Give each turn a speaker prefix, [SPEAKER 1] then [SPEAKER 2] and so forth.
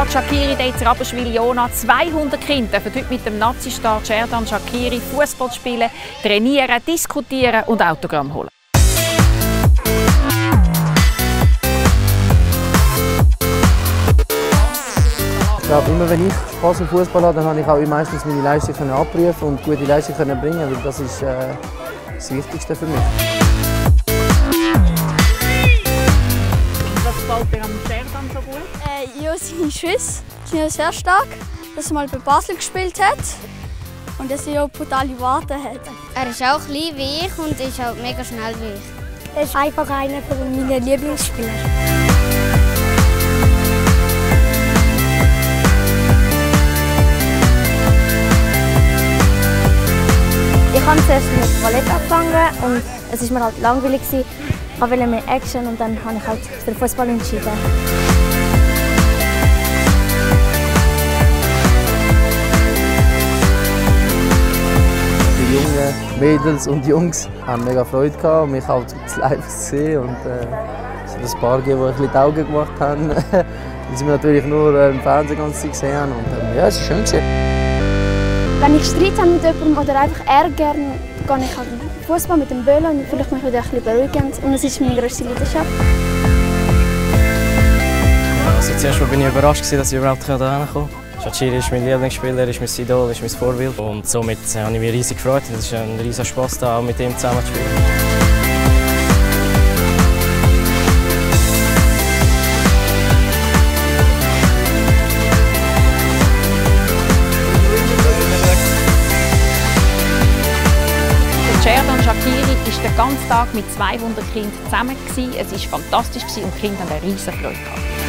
[SPEAKER 1] Fußballpark Shaqiri in Rapperswil-Jona. 200 Kinder dürfen heute mit dem Nazi-Star Xherdan Shaqiri Fußball spielen, trainieren, diskutieren und Autogramm holen.
[SPEAKER 2] Ich glaube, immer wenn ich Spaß am Fußball habe, dann habe ich auch meistens meine Leistung abrufen und gute Leistung bringen, weil das ist das Wichtigste für mich.
[SPEAKER 1] Was gefällt dir am Xherdan so gut?
[SPEAKER 3] Ja, seine Schüsse sind sehr stark, dass er mal bei Basel gespielt hat und dass er auch brutale Worte hat.
[SPEAKER 4] Er ist auch klein wie ich und ist auch mega schnell wie ich.
[SPEAKER 3] Er ist einfach einer meiner Lieblingsspieler.
[SPEAKER 5] Ich habe zuerst mit Ballett angefangen und es war mir halt langweilig. Ich wollte mehr Action und dann habe ich halt für den Fußball entschieden.
[SPEAKER 2] Die jungen Mädels und Jungs haben mega Freude gehabt und mich auch live gesehen und es hat ein paar gegeben, die ein bisschen die Augen gemacht haben, die sie natürlich nur im Fernsehen die ganze Zeit gesehen haben und ja, es war schön.
[SPEAKER 5] Wenn ich Streit habe mit jemandem oder einfach Ärger, gehe ich halt Fußball mit dem Böllen und fühle mich wieder ein bisschen beruhigend. Und es ist meine grösste Leidenschaft.
[SPEAKER 6] Also zuerst bin ich überrascht, dass ich überhaupt hierher kommen konnte. Shaqiri ist mein Lieblingsspieler, ist mein Idol, ist mein Vorbild. Und somit habe ich mich riesig gefreut. Es ist ein riesiger Spass, da auch mit ihm zusammen zu spielen.
[SPEAKER 1] Xherdan Shaqiri war den ganzen Tag mit 200 Kindern zusammen. Es war fantastisch und die Kinder hatten eine riesige Freude.